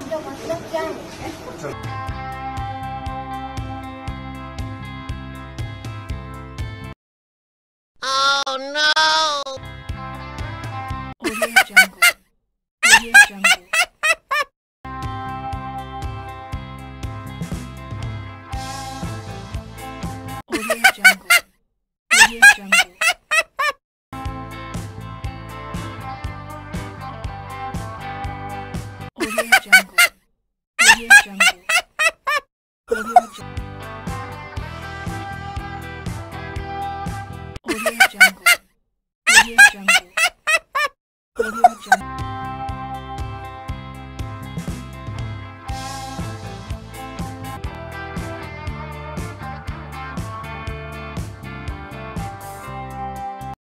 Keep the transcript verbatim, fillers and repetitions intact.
जो मतलब क्या है? Oh no! Audio Jungle. Audio Jungle. Audio Jungle. Audio Jungle.